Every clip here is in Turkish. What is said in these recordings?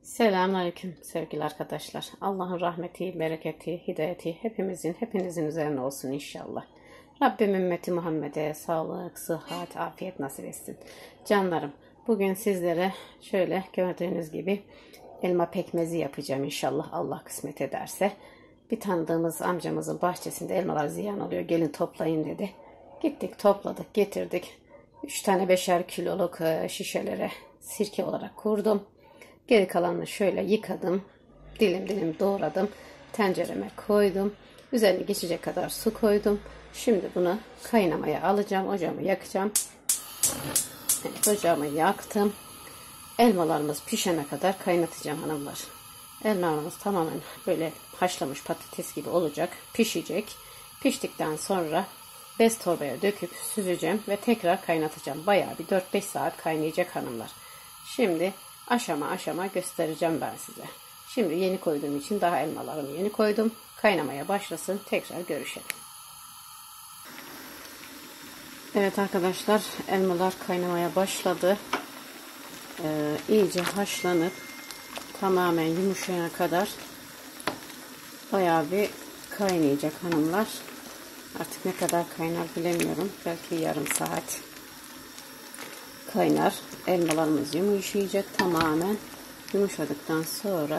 Selamünaleyküm sevgili arkadaşlar. Allah'ın rahmeti, bereketi, hidayeti hepinizin üzerine olsun inşallah. Rabbim ümmeti Muhammed'e sağlık, sıhhat, afiyet nasip etsin. Canlarım, bugün sizlere şöyle gördüğünüz gibi elma pekmezi yapacağım inşallah Allah kısmet ederse. Bir tanıdığımız amcamızın bahçesinde elmalar ziyan oluyor, gelin toplayın dedi. Gittik, topladık, getirdik. 3 tane 5'er kiloluk şişelere sirke olarak kurdum. Geri kalanını şöyle yıkadım. Dilim dilim doğradım. Tencereme koydum. Üzerine geçecek kadar su koydum. Şimdi bunu kaynamaya alacağım. Ocağımı yakacağım. Evet, ocağımı yaktım. Elmalarımız pişene kadar kaynatacağım hanımlar. Elmalarımız tamamen böyle haşlamış patates gibi olacak. Pişecek. Piştikten sonra bez torbaya döküp süzeceğim ve tekrar kaynatacağım. Bayağı bir 4-5 saat kaynayacak hanımlar. Şimdi aşama aşama göstereceğim ben size. Şimdi yeni koyduğum için daha elmalarımı yeni koydum. Kaynamaya başlasın. Tekrar görüşelim. Evet arkadaşlar, elmalar kaynamaya başladı. İyice haşlanıp tamamen yumuşayana kadar bayağı bir kaynayacak hanımlar. Artık ne kadar kaynar bilemiyorum. Belki yarım saat kaynar. Elmalarımız yumuşayacak tamamen. Yumuşadıktan sonra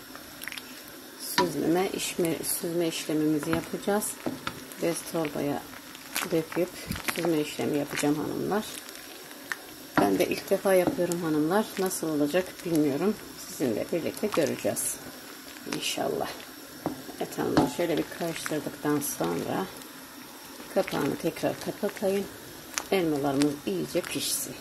süzme işlemimizi yapacağız. Bez torbaya döküp süzme işlemi yapacağım hanımlar. Ben de ilk defa yapıyorum hanımlar. Nasıl olacak bilmiyorum. Sizinle birlikte göreceğiz. İnşallah. Evet hanımlar, şöyle bir karıştırdıktan sonra kapağını tekrar kapatayım. Elmalarımız iyice pişsin.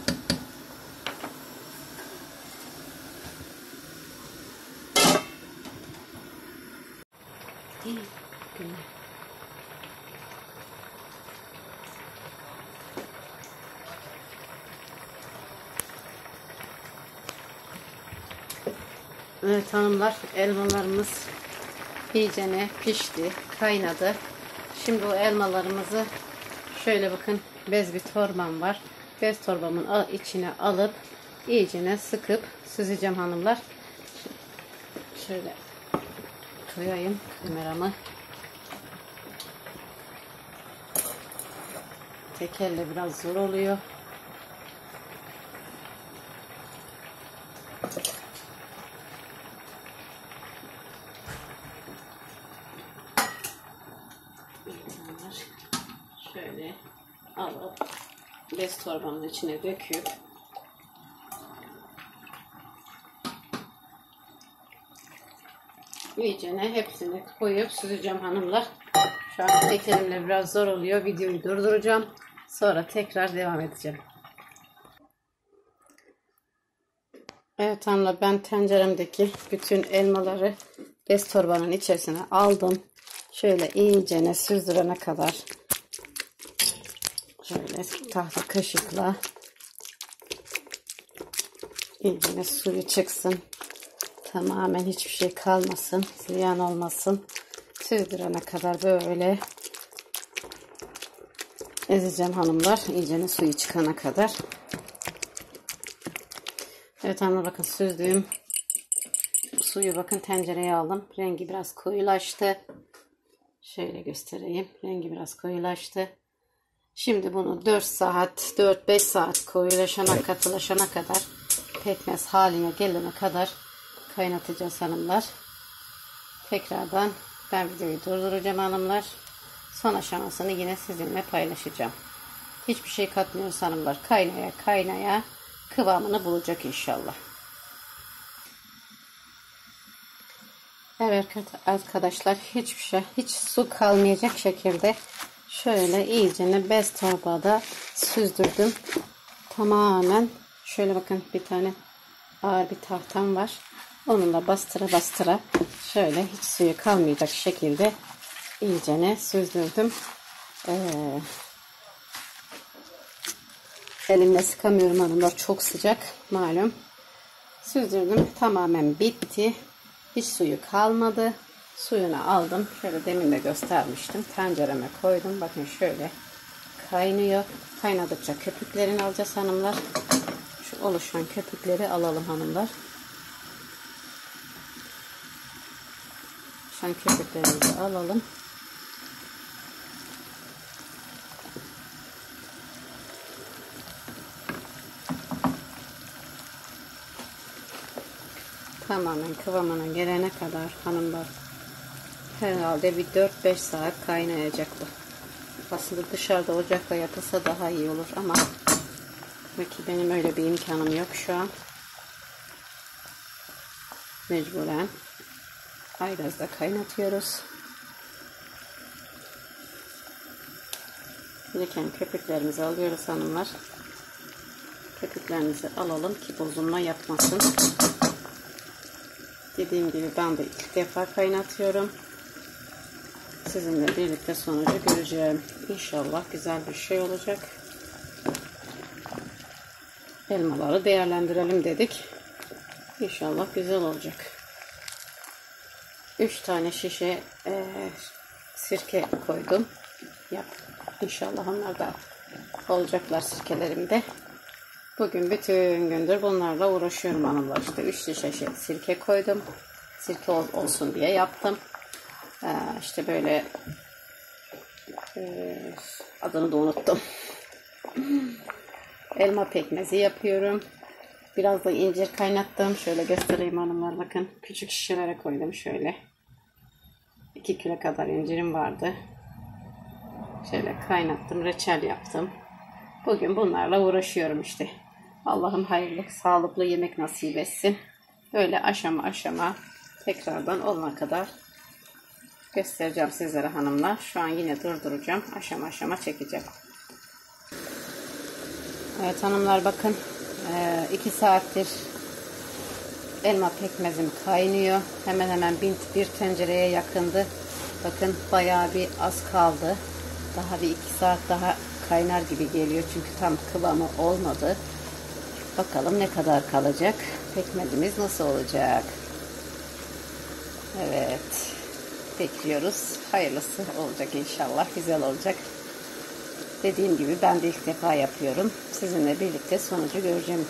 Evet hanımlar, elmalarımız iyicene pişti, kaynadı. Şimdi o elmalarımızı şöyle bakın, bez bir torbam var. Bez torbamın içine alıp iyicene sıkıp süzeceğim hanımlar. Şöyle koyayım kameramı. Tek elle biraz zor oluyor. Şöyle alıp bez torbamın içine döküp iyicene hepsini koyup süzeceğim hanımlar. Şu an tek elimle biraz zor oluyor. Videoyu durduracağım. Sonra tekrar devam edeceğim. Evet hanımlar, ben tenceremdeki bütün elmaları bez torbanın içerisine aldım. Şöyle iyicene süzdürene kadar şöyle tahta kaşıkla iyicene suyu çıksın. Tamamen hiçbir şey kalmasın, ziyan olmasın. Süzdürene kadar böyle ezeceğim hanımlar. İyicene suyu çıkana kadar. Evet hanımlar, bakın süzdüğüm suyu bakın tencereye aldım. Rengi biraz koyulaştı. Şöyle göstereyim. Rengi biraz koyulaştı. Şimdi bunu 4-5 saat koyulaşana, katılaşana kadar, pekmez haline gelene kadar kaynatacağız hanımlar. Tekrardan ben videoyu durduracağım hanımlar. Son aşamasını yine sizinle paylaşacağım. Hiçbir şey katmıyoruz hanımlar. Kaynaya kaynaya kıvamını bulacak inşallah. Evet arkadaşlar, hiç su kalmayacak şekilde şöyle iyicene bez torbada süzdürdüm. Tamamen şöyle bakın, bir tane ağır bir tahtam var. Onunla bastıra bastıra şöyle hiç suyu kalmayacak şekilde iyicene süzdürdüm. Elimle sıkamıyorum hanımlar, çok sıcak malum. Süzdürdüm, tamamen bitti. Hiç suyu kalmadı. Suyunu aldım. Şöyle demin de göstermiştim. Tencereme koydum. Bakın şöyle kaynıyor. Kaynadıkça köpüklerini alacağız hanımlar. Şu oluşan köpükleri alalım hanımlar. Şu köpüklerimizi alalım. Tamamen kıvamına gelene kadar hanımlar, herhalde bir 4-5 saat kaynayacak bu. Aslında dışarıda ocakta yapılsa daha iyi olur ama belki benim öyle bir imkanım yok şu an. Mecburen aygazda kaynatıyoruz. Biriken köpüklerimizi alıyoruz hanımlar. Köpüklerimizi alalım ki bozulma yapmasın. Dediğim gibi ben de ilk defa kaynatıyorum. Sizinle birlikte sonucu göreceğim. İnşallah güzel bir şey olacak. Elmaları değerlendirelim dedik. İnşallah güzel olacak. 3 tane şişe sirke koydum. İnşallah onlar da olacaklar sirkelerimde. Bugün bütün gündür bunlarla uğraşıyorum hanımlar. İşte 3 şişe sirke koydum. Sirke olsun diye yaptım. İşte böyle adını da unuttum. Elma pekmezi yapıyorum. Biraz da incir kaynattım. Şöyle göstereyim hanımlar, bakın. Küçük şişelere koydum şöyle. 2 kilo kadar incirim vardı. Şöyle kaynattım, reçel yaptım. Bugün bunlarla uğraşıyorum işte. Allah'ım hayırlı, sağlıklı yemek nasip etsin. Böyle aşama aşama tekrardan olana kadar göstereceğim sizlere hanımlar. Şu an yine durduracağım. Aşama aşama çekeceğim. Evet hanımlar, bakın 2 saattir elma pekmezim kaynıyor. Hemen hemen bir tencereye yakındı. Bakın bayağı bir az kaldı. Daha bir 2 saat daha kaynar gibi geliyor. Çünkü tam kıvamı olmadı. Bakalım ne kadar kalacak. Pekmezimiz nasıl olacak? Evet. Bekliyoruz. Hayırlısı olacak inşallah. Güzel olacak. Dediğim gibi ben de ilk defa yapıyorum. Sizinle birlikte sonucu göreceğim.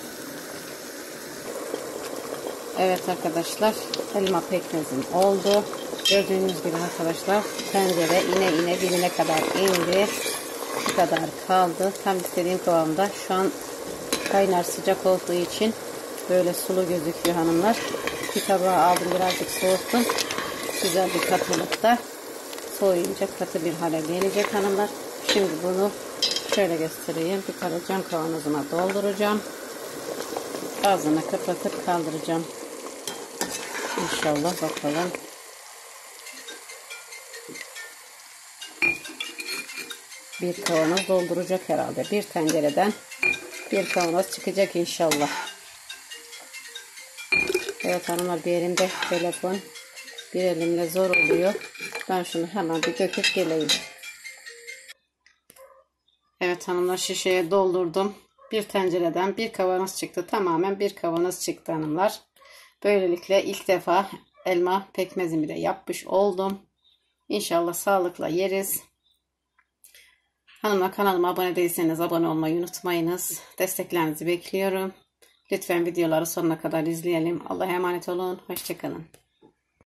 Evet arkadaşlar. Elma pekmezim oldu. Gördüğünüz gibi arkadaşlar. Tencere ine dibine kadar indi. Bu kadar kaldı. Tam istediğim kıvamda. Şu an kaynar sıcak olduğu için böyle sulu gözüküyor hanımlar. Bir tabağa aldım, birazcık soğuttum. Güzel bir katılıkta. Soğuyunca katı bir hale gelecek hanımlar. Şimdi bunu şöyle göstereyim. Bir kare cam kavanozuma dolduracağım. Ağzını kapatıp kaldıracağım. İnşallah bakalım. Bir kavanoz dolduracak herhalde. Bir tencereden bir kavanoz çıkacak inşallah. Evet hanımlar, bir elimde telefon, bir elimle zor oluyor. Ben şunu hemen bir döküp geleyim. Evet hanımlar, şişeye doldurdum. Bir tencereden bir kavanoz çıktı. Tamamen bir kavanoz çıktı hanımlar. Böylelikle ilk defa elma pekmezimi de yapmış oldum. İnşallah sağlıkla yeriz. Hanımlar, kanalıma abone değilseniz abone olmayı unutmayınız. Desteklerinizi bekliyorum. Lütfen videoları sonuna kadar izleyelim. Allah'a emanet olun. Hoşça kalın.